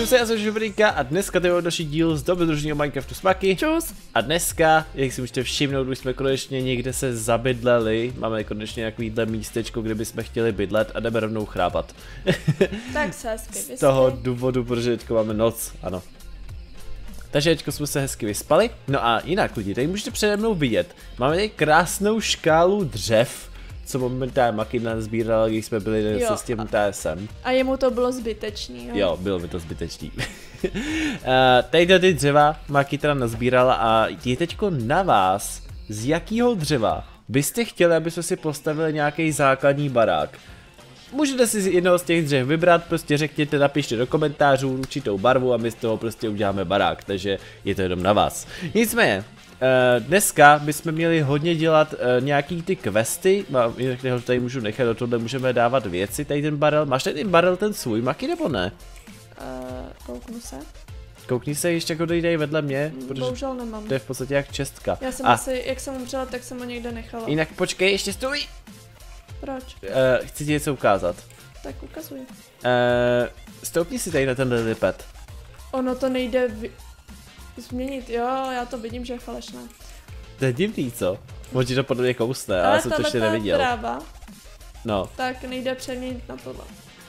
Čus, já jsem Žubrýka a dneska tady je další díl z dobrodružního Minecraftu s Maki. Čus. A dneska, jak si můžete všimnout, už jsme konečně někde se zabydleli. Máme konečně nějakýhle místečko, kde bychom chtěli bydlet a jdeme rovnou chrápat. Tak se hezky vyspali. Z toho důvodu, protože teďko máme noc, ano. Takže teďko jsme se hezky vyspali. No a jinak lidi, tady můžete přede mnou vidět. Máme tady krásnou škálu dřev, co momentálně Maki nazbíral, když jsme byli se s tím TSem. A jemu to bylo zbytečný, jo? Jo, bylo by to zbytečný. Tady ty dřeva Maki teda nazbírala a je teďko na vás, z jakého dřeva byste chtěli, aby jsme si postavili nějaký základní barák. Můžete si jednoho z těch dřev vybrat, prostě řekněte, napište do komentářů určitou barvu a my z toho prostě uděláme barák, takže je to jenom na vás. Nicméně, dneska bychom měli hodně dělat nějaký ty questy, jinak tady můžu nechat, do tohle můžeme dávat věci, tady ten barel, máš tady ten barel ten svůj, Maki, nebo ne? Kouknu se. Koukni se ještě, jako dojde vedle mě, protože bohužel nemám. To je v podstatě jak čestka. Já jsem asi, jak jsem umřela, tak jsem ho někde nechala. Jinak počkej, ještě stůj! Proč? Chci ti něco ukázat. Tak ukazuj. Stoupni si tady na ten lilipad. Ono to nejde změnit, jo, já to vidím, že je falešné. To je divný, co? Možná to podle mě kousne, ale já jsem to ještě neviděl. Tráva, no. Tak nejde přeměnit na tohle.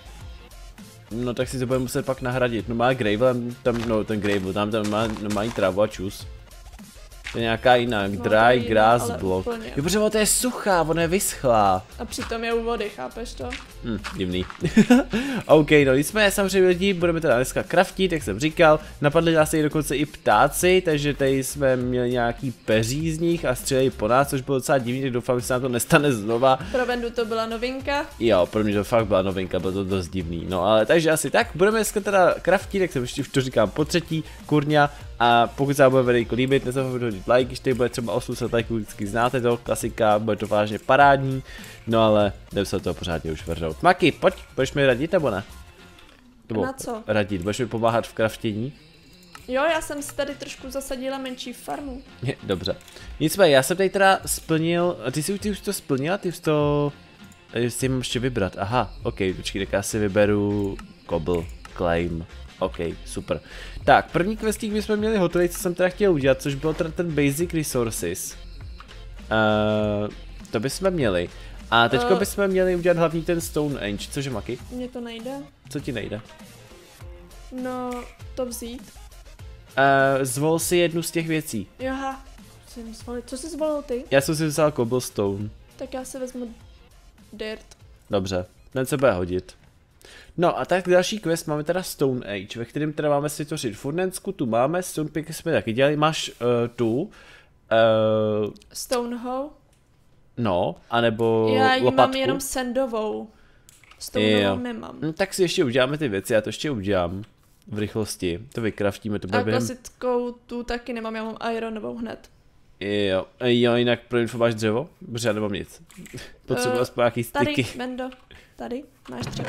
No tak si to budeme muset pak nahradit. No má gravel, tam, no ten gravel, tam má trávu a čus. To je nějaká jiná, no, dry grass block. Jo, protože to je suchá, ona je vyschlá. A přitom je u vody, chápeš to? Divný. OK, no nicméně samozřejmě lidi, budeme teda dneska craftit, jak jsem říkal. Napadli nás tady dokonce i ptáci, takže tady jsme měli nějaký peří z nich a střelili po nás, což bylo docela divný, tak doufám, že se nám to nestane znova. Pro Vendu to byla novinka. Jo, pro mě to fakt byla novinka, bylo to dost divný. No ale takže asi tak, budeme dneska teda craftit, jak jsem už to říkám po třetí, kurňa. A pokud se vám bude videjko líbit, nezapomeňte hodit like, když tady bude třeba 800 lajků, vždycky znáte to, klasika, bude to vážně parádní. No ale jdeme se do toho pořádně už vrhnout. Maki, pojď, budeš mi radit nebo ne? Na co? Radit, budeš mi pomáhat v craftění? Jo, já jsem si tady trošku zasadila menší farmu. Dobře. Nicméně, já jsem tady teda splnil, ty už to splnila, ty už to... Si mám ještě vybrat, aha, ok, počkej, tak já si vyberu cobble, claim. OK, super. Tak, první questík bychom měli hotový, co jsem teda chtěl udělat, což byl teda ten basic resources. To bychom měli. A teďko bychom měli udělat hlavní ten stone age, cože Maki? Mně to nejde. Co ti nejde? No, to vzít. Zvol si jednu z těch věcí. Jaha, co jsi zvolil ty? Já jsem si vzal cobblestone. Tak já si vezmu dirt. Dobře, ten se bude hodit. No a tak další quest máme teda Stone Age, ve kterém teda máme si tvořit furnensku, tu máme, Stone Pick jsme taky dělali, máš tu Stone Hoe? No, anebo já ji lopatku. mám jenom sandovou. Stone Hoe nemám. Tak si ještě uděláme ty věci, já to ještě udělám v rychlosti, to vykraftíme, to bude a klasickou tu taky nemám, já mám ironovou hned. Jo, jinak pro info máš dřevo? Protože já nemám nic. Potřebuji aspoň nějaký styky. Tady, Bendo, tady máš dřevo.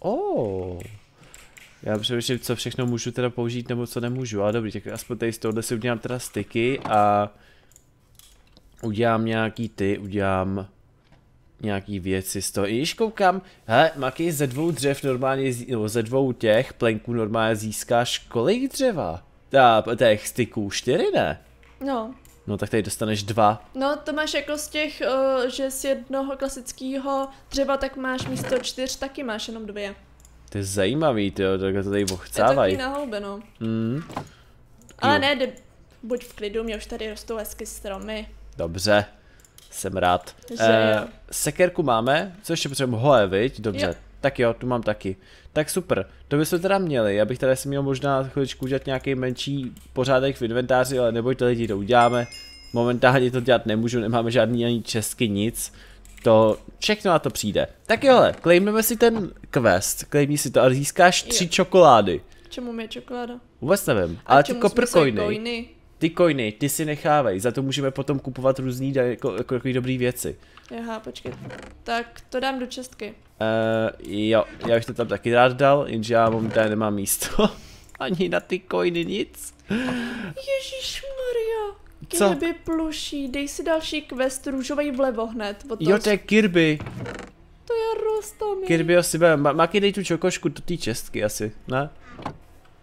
Já přemýšlím, co všechno můžu teda použít nebo co nemůžu, ale dobrý, tak aspoň tady z tohohle si udělám teda styky a udělám udělám nějaký věci z toho. I když koukám, hele, Maki, ze dvou dřev normálně, nebo ze dvou těch plenků normálně získáš kolik dřeva? Těch styků, 4 ne? No. No tak tady dostaneš 2. No to máš jako z těch, že z jednoho klasického dřeva tak máš místo 4, taky máš jenom 2. To je zajímavý, tyjo, takhle to tady ochcávají. Je taky nahoubeno. Ale ne, buď v klidu, mě už tady rostou hezky stromy. Dobře, jsem rád. Sekerku máme, co ještě potřebujeme, hoe, viď? Dobře, jo. Tak jo, tu mám taky. Tak super, to bychom teda měli, já bych teda si měl možná chviličku udělat nějaký menší pořádek v inventáři, ale nebojte lidi, to uděláme. Momentálně to dělat nemůžu, nemáme žádný ani česky, nic. To všechno na to přijde. Tak jo, claimneme si ten quest, claimni si to a získáš 3 čokolády. Čemu je čokoláda? Vůbec nevím, ale ty copper coiny. Ty coiny, ty si nechávej, za to můžeme potom kupovat různý jako dobrý věci. Aha, počkej, tak to dám do čestky. Jo, já bych to tam taky rád dal, jenže já momentálně nemám místo. Ani na ty coiny nic. Ježišmarja. Kirby pluší, dej si další quest, růžový vlevo hned. Jo, to je Kirby. To je Rostomí. Kirby si budeme, Maki, dej tu čokošku do té čestky asi, ne?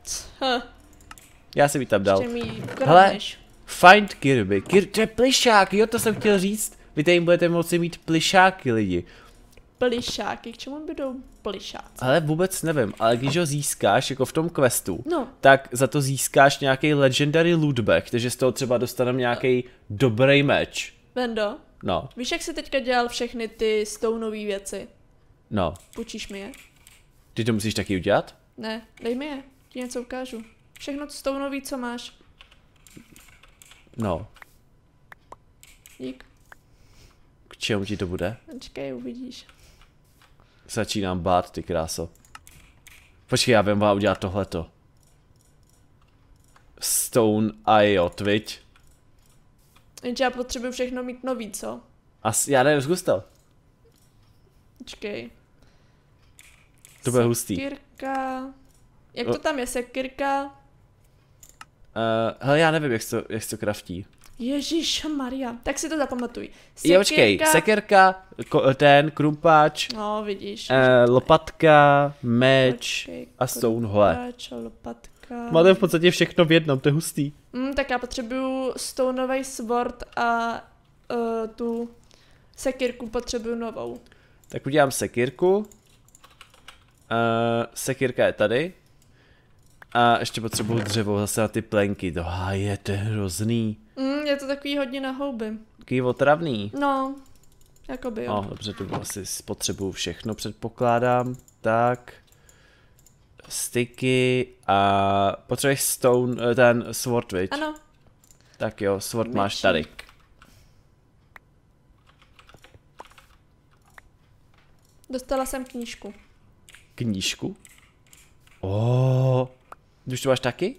Já jsem ji tam dal. Ještě mi Hele, kradneš. find Kirby. To je plišák, jo, to jsem chtěl říct. Vy tady budete moci mít plišáky, lidi. Plišáky, k čemu budou plišáci? Ale vůbec nevím, ale když ho získáš, jako v tom questu, No. tak za to získáš nějaký legendary lootback, takže z toho třeba dostaneme nějaký dobrý meč. Vendo, No, víš, jak jsi teďka dělal všechny ty stoneové věci? no. Půjčíš mi je? Ty to musíš taky udělat? Ne, dej mi je, ti něco ukážu. Všechno stoneové, co máš. No. Dík. K čemu ti to bude? Počkej, uvidíš. Začínám bát, ty kráso. Počkej, já vím, vám udělat tohleto. Stone iot, viď? Jenže já potřebuji všechno mít nový, co? Já nevím, zkus to. Počkej. To bude hustý. Sekirka. Jak to tam je, sekirka? Hele, já nevím, jak se to kraftí. Ježíš Maria. Tak si to zapamatuj. Jo, počkej, sekerka, ten, krumpáč, No, vidíš. lopatka, meč Počkej, a stone hole. krumpáč, lopatka. Máte v podstatě všechno v jednom, to je hustý. Tak já potřebuju stoneový sword a tu sekirku potřebuju novou. Tak udělám sekirku. Sekirka je tady. A ještě potřebuju dřevo zase na ty plenky. To je hrozný. Je to takový hodně na houby. Takový otravný. No, jakoby jo. No, dobře, to asi spotřebuju všechno, předpokládám. Tak. Sticky a potřebuješ stone, ten sword, viď? Ano. Tak jo, sword máš Mečík. tady. Dostala jsem knížku. Knížku? Už to máš taky?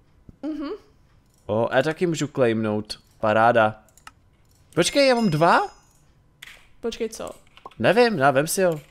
Já taky můžu claimnout. Paráda. Počkej, já mám 2? Počkej, co? Nevím, vem si ho.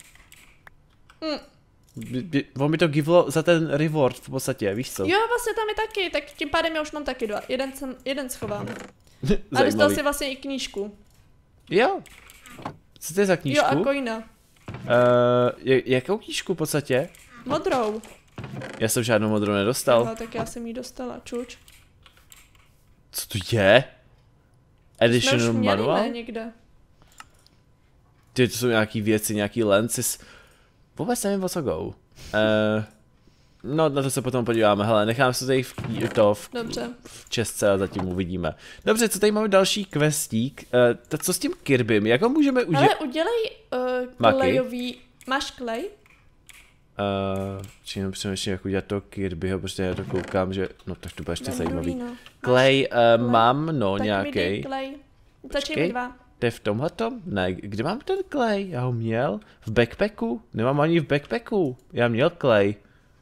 On mi to givlo za ten reward v podstatě, víš co? Jo, vlastně tam je taky, tak tím pádem já už mám taky 2. Jeden schovám. A dostal Zajímavý. si vlastně i knížku. Jo. Co to je za knížku? Jo, a coina. Jakou knížku v podstatě? Modrou. Já jsem žádnou modrou nedostal. Aha, tak já jsem jí dostala, čuč. Co to je? Jsme Additional už měli, manual? ne, někde. Ty, to jsou nějaký věci, nějaký lenses. Vůbec nevím, o co go. No, na to se potom podíváme. Hele, nechám se tady Dobře. v čestce a zatím uvidíme. Dobře, co tady máme další questík? Co s tím Kirbym? Jak ho můžeme udělat? Ale udělej klejový... Máš klej? Či jenom přemýšlím, jak udělat toho Kirbyho, protože já to koukám, že... No, tak to bude ještě Mám zajímavý. druhý, no. Klej mám, no, Tak mi dej nějaký. klej. Stačí Počkej. mi 2. To je v tomhletom? Ne, kde mám ten klej? Já ho měl? V backpacku? Nemám ani v backpacku. Já měl klej.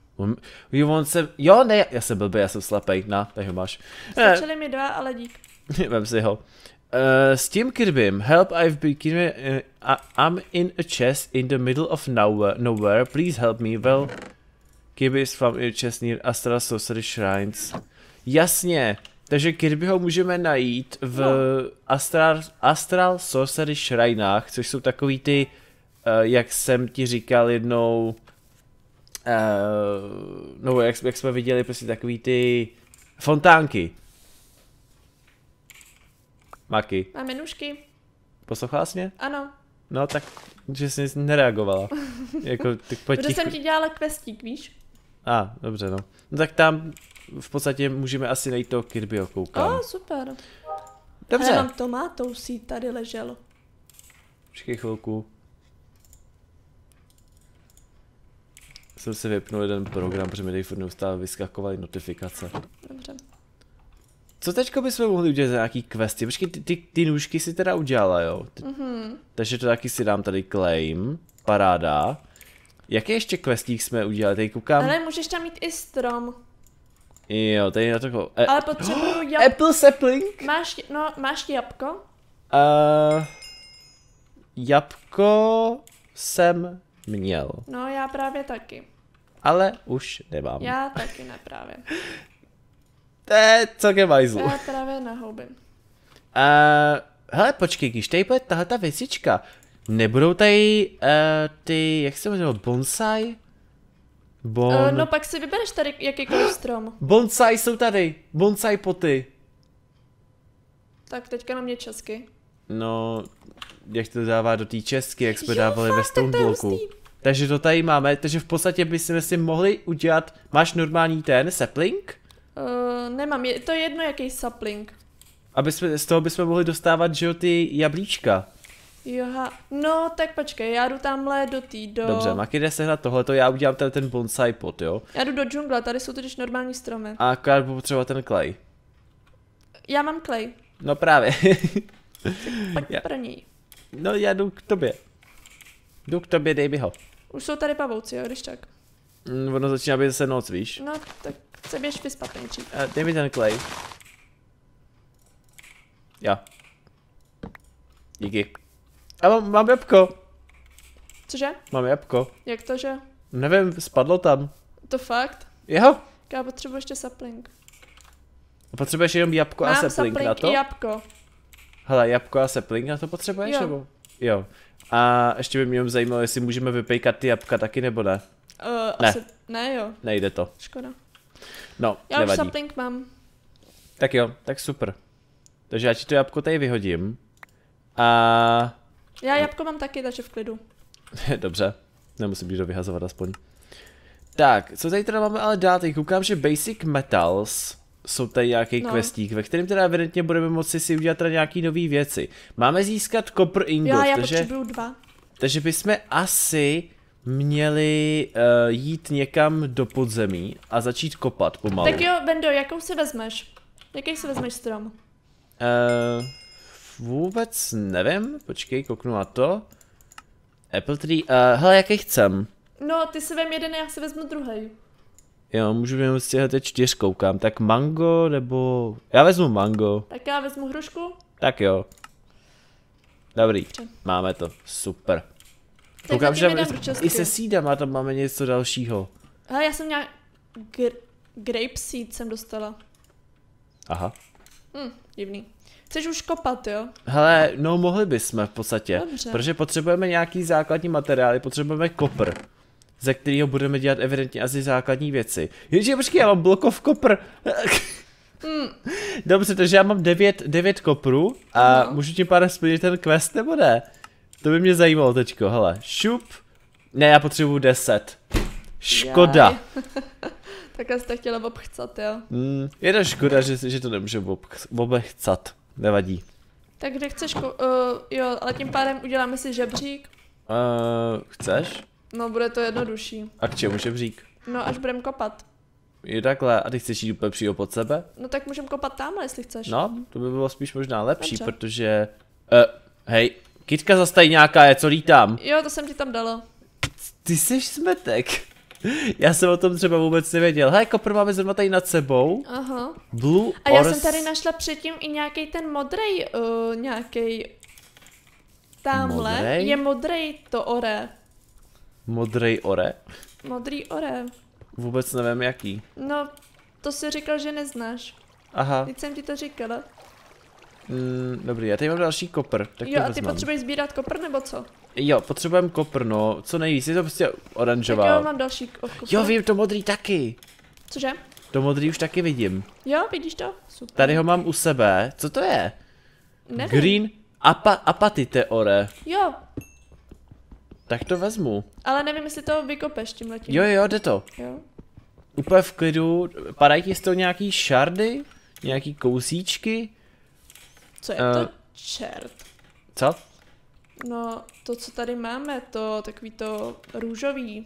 Jo, ne, já jsem blbý, já jsem slepej. Tady ho máš. Stačily mi 2, ale dík. Vem si ho. S tím Kirbym, help, I've been I'm in a chest in the middle of nowhere, please help me, well, Kirby is found in a chest near Astral Sorcery Shrines. Jasně, takže Kirbyho můžeme najít v Astral Sorcery Shrinách, což jsou takový ty, jak jsem ti říkal jednou, no jak jsme viděli, prostě takový ty fontánky. Maki. Máme nůžky. Poslouchala jsi mě? Ano. No tak, že jsi nic nereagovala. Jako, tak pojď Protože jsem ti dělala questík, víš? Dobře no. No tak tam v podstatě můžeme asi najít toho Kirbyho, koukám. Super. Dobře. Ale mám tomátousí, tady ležel. Počkej chvilku. Jsem si vypnul jeden program, protože mi tady furt neustále vyskakovaly notifikace. Dobře. Co teďko bychom mohli udělat za nějaký questy? Počkej, ty nůžky si teda udělala, jo? Takže to taky si dám tady claim. Paráda. Jaký ještě questík jsme udělali? Tady koukám. Ale můžeš tam mít i strom. Jo, tady na to. Ale potřebuju jabko. Apple sapling? Máš jabko? Jabko jsem měl. No, já právě taky. Ale už nemám. Já taky ne právě. To je celkem hajzlu. Já právě na houby. Hele, počkej, když tady bude tahleta věcička, nebudou tady ty, jak se jmenuje, bonsai? No pak si vybereš tady jakýkoliv strom. Bonsai jsou tady, bonsai poty. Tak teďka na mě česky. No, jak to dává do té česky, jak jsme Jo, dávali ve fakt, tak to je Stoneblocku. hustý. Takže to tady máme, takže v podstatě bychom si mohli udělat, máš normální ten sapling? Nemám, je to jedno jaký sapling. Aby jsme, z toho bychom mohli dostávat, že jo, ty jablíčka. Joha, no tak počkej, já jdu tamhle do... Dobře, Maki jde sehnat tohleto, já udělám ten bonsai pot, jo. Já jdu do džungle, tady jsou totiž normální stromy. A akorát budu potřebovat ten klej. Já mám klej, No právě. pojď Já- pro něj. No já jdu k tobě. Jdu k tobě, dej mi ho. Už jsou tady pavouci, jo, když tak. Ono začíná být zase noc, víš. No, tak se běž vyspat nejdřív. Dej mi ten klej. Jo. Díky. A mám jabko. Cože? Mám jabko. Jak to, že? Nevím, spadlo tam. To fakt? Jo. Já potřebuji ještě sapling. Potřebuješ jenom jabko a Mám sapling na to? i jabko. Hele, jabko a sapling na to potřebuješ, Jo. nebo? Jo. A ještě by mě zajímalo, jestli můžeme vypejkat ty jabka taky, nebo ne. Ne. Asi, ne jo, Nejde to. škoda. No, Já už nevadí. sapling mám. Tak jo, tak super. Takže já ti to jabko tady vyhodím. A... Já jabko mám taky, takže v klidu. Dobře, nemusím být vyhazovat aspoň. Tak, co tady teda máme ale dát? Teď koukám, že Basic Metals jsou tady nějaký questík, ve kterém teda evidentně budeme moci si udělat teda nějaký nové věci. Máme získat copper ingot, Já takže, potřebuju 2. takže bychom asi měli jít někam do podzemí a začít kopat pomalu. Tak jo, Bendo, jakou si vezmeš? Jaký si vezmeš strom? Vůbec nevím, počkej, kouknu na to. Apple tree, hele, jaký chcem. No, ty si vem jeden, já si vezmu druhý. Jo, můžu jenom z těchto 4 koukám. Tak mango, nebo... Já vezmu mango. Tak já vezmu hrušku. Tak jo. Dobrý, Dobře. máme to, super. Tak Koukám, že zatím jdem do česky. i se sídama tam máme něco dalšího. Hele, já jsem měla... Grape seed jsem dostala. Aha. Divný. Chceš už kopat, jo? Hele, no mohli bychom v podstatě. Dobře. Protože potřebujeme nějaký základní materiály, potřebujeme kopr. Ze kterého budeme dělat evidentně asi základní věci. Jenže počkej, já mám blokov kopr. Dobře, takže já mám 9 koprů a můžu tím pádem splnit ten quest nebo ne? To by mě zajímalo teďko, hele. Šup. Ne, já potřebuju 10. Škoda. Jaj. Takhle jste chtěla obchcat, jo? Je to škoda, že to nemůžu obechcat. Nevadí. Tak kde chceš jo, ale tím pádem uděláme si žebřík. Chceš? No, bude to jednodušší. A k čemu žebřík? No, až budem kopat. Je takhle, a ty chceš jít úplně přímo pod sebe? No tak můžem kopat tamhle, jestli chceš. No, to by bylo spíš možná lepší, Dobře. protože... hej, kytka zase tady nějaká je, co lítám? Jo, to jsem ti tam dala. Ty jsi smetek. Já jsem o tom třeba vůbec nevěděl. Hej, kopr máme zrovna tady nad sebou. Aha. Blue A já Ors... jsem tady našla předtím i nějaký ten modrej, nějaký. Tamhle Modrej? je modrej to ore. Modrej ore? Modrý ore. Vůbec nevím jaký. No, to si říkal, že neznáš. Aha, Teď jsem ti to říkala. dobrý, já tady mám další kopr, tak Jo, to a ty vezmem. potřebuješ sbírat kopr nebo co? Jo, potřebujeme kopr, no, co nejvíc, je to prostě Tak oranžová. jo, mám další kopr. Jo, vím, to modrý taky. Cože? To modrý už taky vidím. Jo, vidíš to? Super. Tady ho mám u sebe, co to je? Nevím. Green apatite ore. Jo, Tak to vezmu. ale nevím, jestli to vykopeš tímhletím. Jo, jde to. Jo. Úplně v klidu. Padají ti z toho nějaký šardy? Nějaký kousíčky? Co je to? Čert. Co? No, to, co tady máme, to takový to růžový.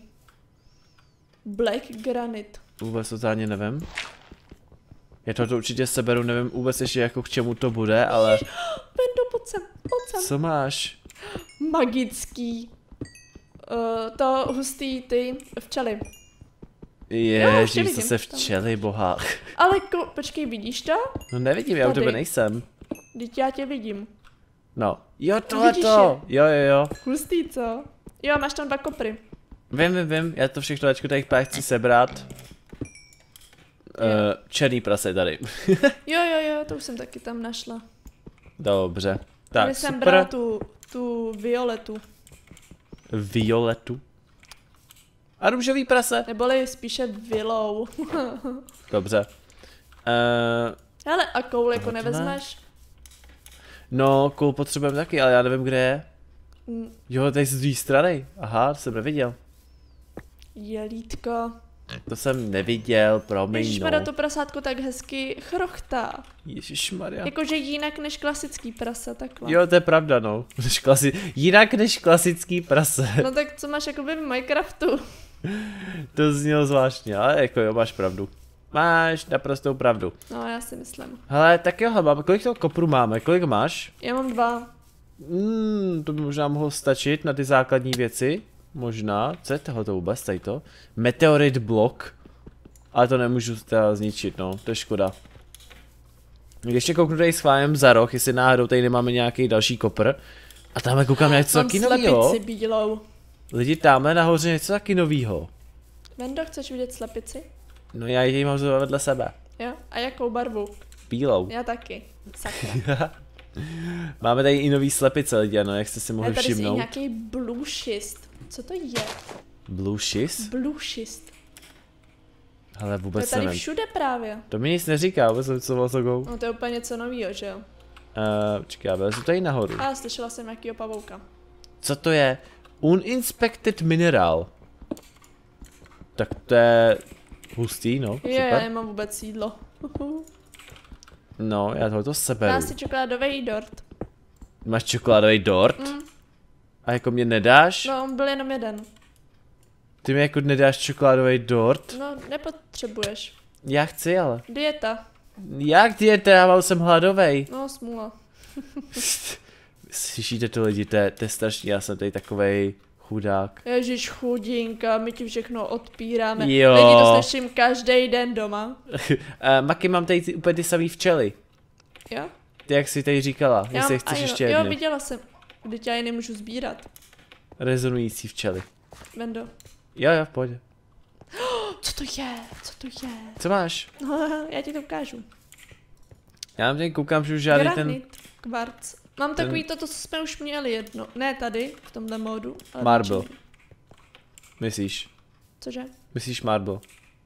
Black granite. Vůbec totálně nevím. Já to určitě seberu, nevím vůbec ještě jako k čemu to bude, ale... Bendo, pojď sem. Co máš? Magický. To hustý ty včely. Jo, ještě Ježíš, vidím, zase tam. včely, boha. Ale počkej, vidíš to? No nevidím, já u Tady. tebe nejsem. Vždyť já tě vidím. No. Jo, Vidíš tohleto. Jo. Hustý, co? Jo, máš tam 2 kopry. Vím, já to všechno tačku tady chci sebrat. Černý prase tady. Jo, to už jsem taky tam našla. Dobře. Tady Tak, jsem super. brala tu violetu. Violetu. A růžový prase? Neboli spíše vilou. Dobře. Hele, a koul jako tohle? nevezmeš? No, koul potřebujeme taky, ale já nevím, kde je. Mm, Jo, tady z druhé strany. Aha, to jsem neviděl. Jelítko. To jsem neviděl, promiň, Ježišmarja, no. to prasátko tak hezky chrochtá. Ježišmarja. Jakože jinak než klasický prasa, takhle. Jo, to je pravda, no. Jinak než klasický prase. No tak co máš jakoby v Minecraftu? To znělo zvláštně, ale jako jo, máš pravdu. Máš naprostou pravdu. No, já si myslím. Hele, tak jo, máme, kolik toho kopru máme, kolik máš? Já mám 2. To by možná mohlo stačit na ty základní věci. Možná, co je tohoto vůbec, tady to? Meteorit blok. Ale to nemůžu teda zničit, no, to je škoda. Ještě kouknu tady schválím za roh, jestli náhodou tady nemáme nějaký další kopr. A tamhle koukám něco taky novýho. Mám slepici bílou. Lidi, tamhle nahoře něco taky novýho. Vendo, chceš vidět slepici? No já ji mám zrovna vedle sebe. Jo? A jakou barvu? Bílou. Já taky. Sakra. Máme tady i nový slepice, lidi, no, jak jste si mohli Je tady si i všimnout. nějaký blue schist. Co to je? Blue schist? Blue schist. Ale To je vůbec tady nevím. všude právě. To mi nic neříká, vůbec nevím, co o No to je úplně něco novýho, že jo? Počkej, já vylezu tady nahoru. A slyšela jsem nějakýho pavouka. Co to je? Uninspected mineral. Tak to je hustý, no, Je, já super. nemám vůbec jídlo. No, já tohoto Dá seberu. si čokoládový dort. Máš čokoládový dort? Mm. A jako mě nedáš? No, on byl jenom jeden. Ty mi jako nedáš čokoládový dort? No, nepotřebuješ. Já chci, ale. Dieta. Jak dieta, já jsem hladovej. No, smůla. Slyšíte to lidi, to je strašný, já jsem tady takovej chudák. Ježíš chudinka, my ti všechno odpíráme. Jo. Lidi to slyším každý den doma. Maki, mám tady úplně ty samý včely. Jo? Ty jak jsi tady říkala, jestli mám- chceš a jo, ještě Jo, jedně. viděla jsem. Vždyť já je nemůžu sbírat. Rezonující včely. Vendo. Jo, v pohodě. Co to je? Co to je? Co máš? No, já ti to ukážu. Já tady koukám, že už žádný ten Granit, kvarc. Mám takový to, co jsme už měli jedno. Ne tady, v tomhle módu. Ale Marble. většinou. Myslíš? Cože? Myslíš marble?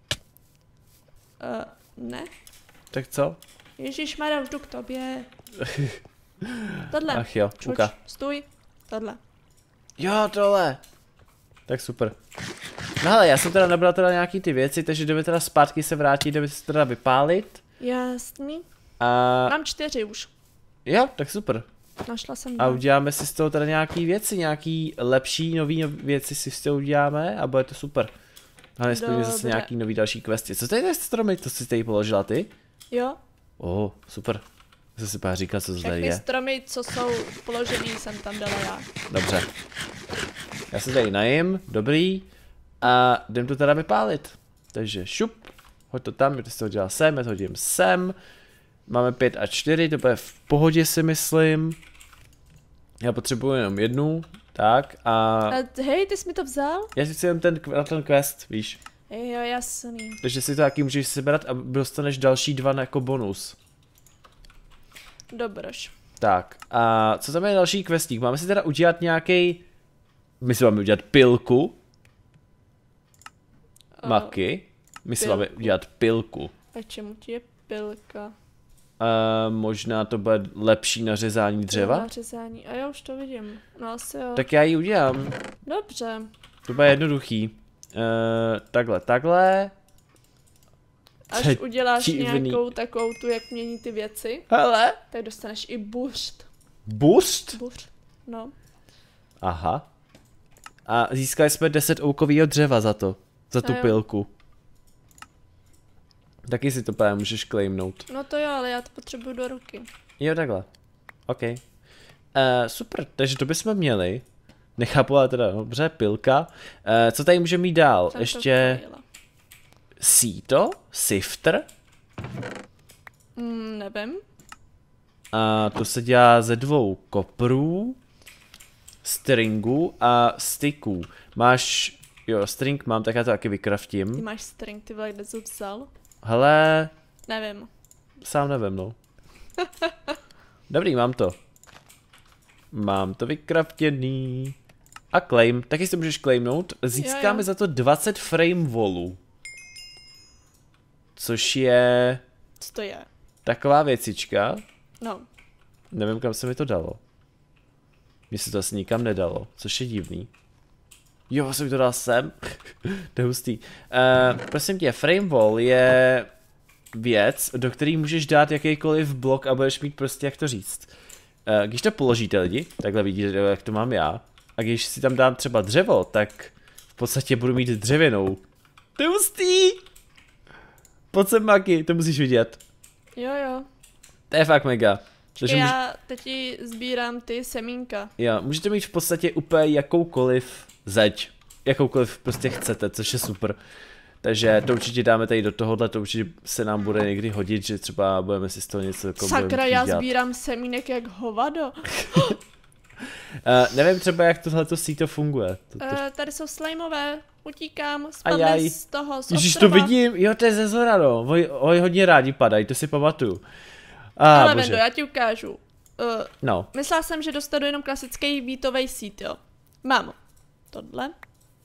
Ne. Tak co? Ježíšmarja, už jdu k tobě. Tohle. Ach jo, Čuč, uka. stůj. Tohle. Jo, tohle. Tak super. No hele, já jsem teda nabral teda nějaký ty věci, takže jdeme teda zpátky se vrátit, jdeme se teda vypálit. Jasný. A Mám 4 už. jo, tak super. Našla jsem A 2. uděláme si z toho teda nějaký věci, nějaký lepší nový věci si z toho uděláme a bude to super. A nesplňuje zase Dobré. nějaký nový další questy. Co tady je stromy, to jsi tady položila ty? Jo, Super. Jsem si pár říkal, co to tady všechny je. stromy, co jsou položený, jsem tam dala já. Dobře. Já se tady najím, dobrý. A jdem to teda vypálit. Takže šup, hoď to tam, když to dělá sem, já to hodím sem. Máme 5 a 4, to bude v pohodě si myslím. Já potřebuji jenom jednu, tak a... Hej, ty jsi mi to vzal? Já si chci jen ten quest, víš. Jo, jasný. Takže si to taky můžeš sebrat a dostaneš další 2 jako bonus. Dobroš. Tak, a co tam je další questík? Máme si teda udělat nějaký. My si máme udělat pilku. Maki. My si máme pilku. udělat pilku. A čemu ti je pilka? Možná to bude lepší na řezání dřeva? Na řezání. A já už to vidím. No asi jo. Tak já ji udělám. Dobře. To bude jednoduchý. Takhle. Až To je uděláš divný. nějakou takovou tu, jak mění ty věci, Hele. tak dostaneš i burst. Boost? Burst. No. Aha. A získali jsme 10 oukovýho dřeva za to. Za tu A jo. pilku. Taky si to právě můžeš claimnout. No to jo, ale já to potřebuju do ruky. Jo, takhle. OK. Super, takže to bychom měli. Nechápu, ale teda dobře, pilka. Co tady můžeme mít dál? Jsem to Ještě spojila. síto, sifter. Nevím. A to se dělá ze 2 koprů, stringů a sticků. Máš, jo, string mám, tak já to taky Ty vykraftím. máš string, ty vole, kde jsi ho vzal? Hele, Nevím. sám nevím, no. Dobrý, mám to. Mám to vykraftěný. A claim, taky si můžeš claimnout. Získáme Jo. za to 20 frame wallů. Což je Co to je? taková věcička. No. Nevím, kam se mi to dalo. Mně se to asi nikam nedalo, což je divný. Jo, jsem to dal sem. To je hustý. Prosím tě, frame wall je věc, do které můžeš dát jakýkoliv blok a budeš mít prostě, jak to říct. Když to položíte lidi, takhle vidíte, jak to mám já. A když si tam dám třeba dřevo, tak v podstatě budu mít dřevěnou. To je hustý! Pojď sem, Maki, to musíš vidět. Jo. To je fakt mega. Takže Já teď ti sbírám ty semínka. jo, můžete mít v podstatě úplně jakoukoliv zeď. Jakoukoliv prostě chcete, což je super. Takže to určitě dáme tady do tohohle, to určitě se nám bude někdy hodit, že třeba budeme si z toho něco jako Sakra, já sbírám semínek jak hovado. Nevím třeba, jak tohleto síto funguje. Tady jsou slimeové, utíkám, Ajaj. spadne z toho, z Ježíš, to ostrova. vidím, jo, to je ze zhora, no. Oj, hodně rádi padají, to si pamatuju. Ale bože. Vendo, já ti ukážu. No, Myslela jsem, že dostanu jenom klasický vítovej sít, jo. Mám tohle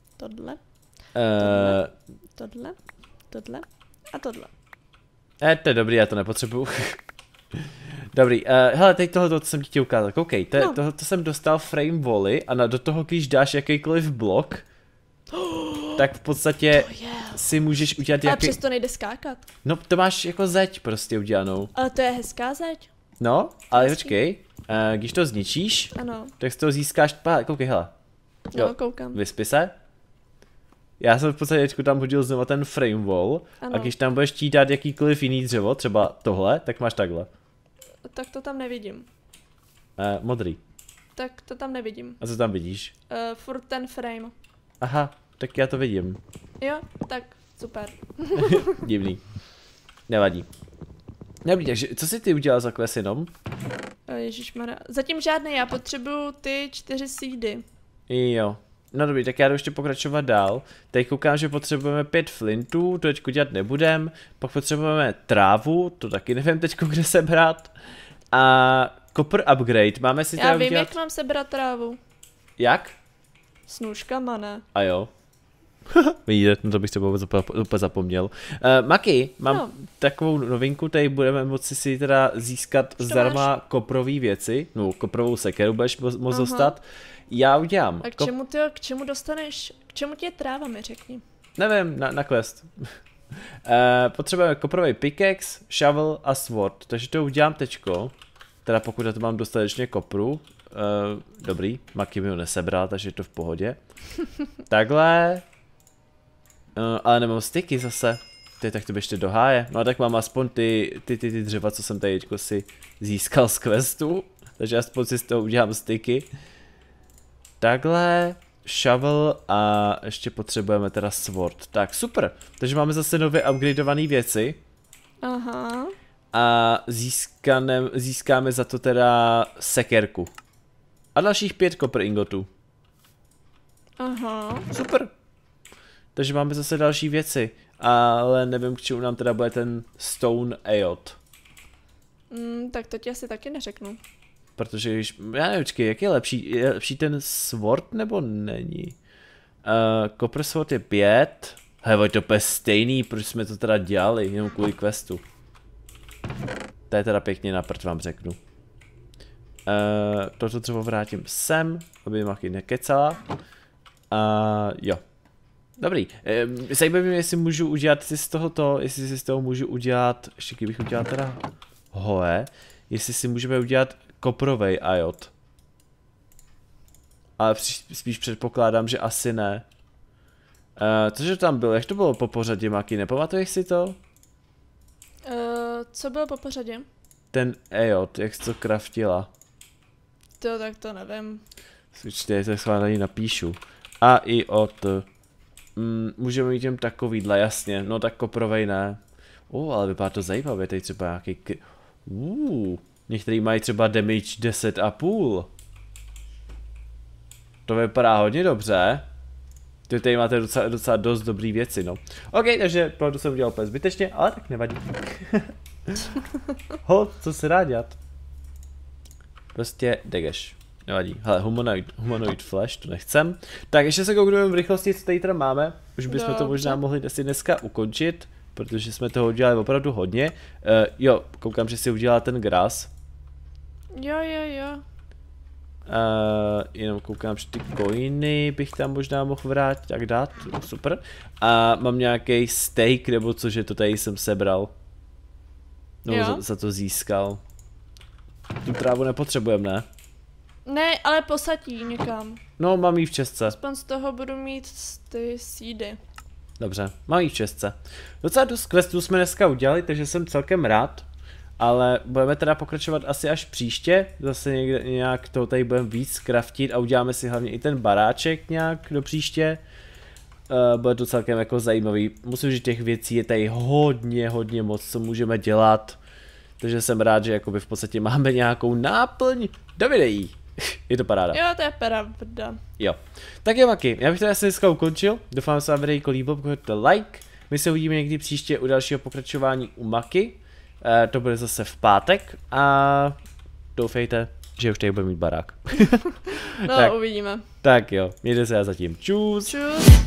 a tohle. to je dobrý, já to nepotřebuju. Dobrý, hele, teď tohle jsem ti chtěl ukázat, koukej, tohle jsem dostal frame wally a do toho, když dáš jakýkoliv blok, tak v podstatě si můžeš udělat Ale jaký... přesto nejde skákat. No, to máš jako zeď prostě udělanou. Ale to je hezká zeď. No, ale Hezký. počkej, když to zničíš, Ano, tak z toho získáš, koukej, hele, no, koukám. vyspí se. Já jsem v podstatě teďku tam hodil znovu ten frame wall Ano. a když tam budeš chtít dát jakýkoliv jiný dřevo, třeba tohle, tak máš takhle. Tak to tam nevidím. Modrý. Tak to tam nevidím. A co tam vidíš? Furt ten frame. Aha, tak já to vidím. Jo, tak super. Divný. Nevadí. Dobrý, takže co jsi ty udělal za quest jenom? Ježišmarja. Zatím žádný, já potřebuju ty 4 seedy. Jo. No dobrý, tak já jdu ještě pokračovat dál. Teď koukám, že potřebujeme 5 flintů, to teďko dělat nebudem. Pak potřebujeme trávu, to taky nevím teďko kde sebrat. A copper upgrade, máme si Já teda vím, udělat... jak mám sebrat trávu. Jak? S nůžkama, ne? A jo. Vidíte, no to bych třeba úplně zapomněl. Maki, mám takovou novinku, tady budeme moci si teda získat zdarma koprový věci, no koprovou sekeru budeš moct dostat. Já udělám. A k čemu dostaneš, k čemu ti je tráva, mi řekni. Nevím, na quest. Potřebujeme koprový pickaxe, shovel a sword, takže to udělám tečko. Teda pokud na to mám dostatečně kopru. Dobrý, Maki mi ho nesebral, takže je to v pohodě. Takhle. Ale nemám styky zase. Tak to běžte do háje. No a tak mám aspoň ty dřeva, co jsem tady si získal z questu. Takže aspoň si z toho udělám styky. Takhle. Shovel a ještě potřebujeme teda sword. Tak super. Takže máme zase nově upgradeované věci. Aha. A získáme za to teda sekerku. A dalších 5 copper ingotů. Aha. Super. Takže máme zase další věci. Ale nevím, k čemu nám teda bude ten Stone Aeot. Tak to ti asi taky neřeknu. Protože když, já nevím, jak je lepší ten sword nebo není? Copper sword je 5. Hele, to je stejný, proč jsme to teda dělali, jenom kvůli questu. To je teda pěkně na prd, vám řeknu. Toto třeba vrátím sem, aby Maki nekecala. Jo. Dobrý. Zajímavé mě, jestli můžu udělat si z tohoto, jestli si z toho můžu udělat, ještě kdybych udělal teda hoe, jestli si můžeme udělat koprovej iot. Ale spíš předpokládám, že asi ne. Cože tam bylo? Jak to bylo po pořadě, Maki? Nepamatuješ si to? Co bylo po pořadě? Ten iot, jak jsi to kraftila. Tak to nevím. Počkej, to schválně napíšu. A i od. Můžeme mít jen takovýhle, jasně. No tak koprovej ne. Ale vypadá to zajímavě, tady třeba nějaký. Některý mají třeba damage 10,5. To vypadá hodně dobře. Ty tady máte docela dost dobrý věci, no. OK, takže to jsem udělal úplně zbytečně, ale tak nevadí. Co se dá dělat? Prostě degeš. nevadí. Hele, humanoid flash, to nechcem. Tak ještě se koukneme v rychlosti, co tady teda máme. Už bychom to možná mohli asi dneska ukončit, protože jsme toho udělali opravdu hodně. Jo, koukám, že si udělala ten gras. Jo. Jenom koukám, že ty coiny bych tam možná mohl vrátit, tak dát, super. A mám nějaký steak, nebo cože to tady jsem sebral. No, za to získal. Tu trávu nepotřebujeme, ne? Ne, ale posadí někam. No, mám jí v čestce. Aspoň z toho budu mít ty seedy. Dobře, mám jí v čestce. Docela dost questů jsme dneska udělali, takže jsem celkem rád. Ale budeme teda pokračovat asi až příště. Zase někde, nějak to tady budeme víc craftit a uděláme si hlavně i ten baráček nějak do příště. Bude to celkem jako zajímavý. Musím říct, těch věcí je tady hodně moc, co můžeme dělat. Takže jsem rád, že jakoby v podstatě máme nějakou náplň do videí. Je to paráda. Jo, to je pravda. Jo. Tak jo, Maki, já bych teda asi dneska ukončil. Doufám, že se vám videjko líbilo, pokud like. My se uvidíme někdy příště u dalšího pokračování u Maki. To bude zase v pátek a doufejte, že už tady bude mít barák. No, tak, uvidíme. Tak jo, mějte se a zatím. Čus. Čus.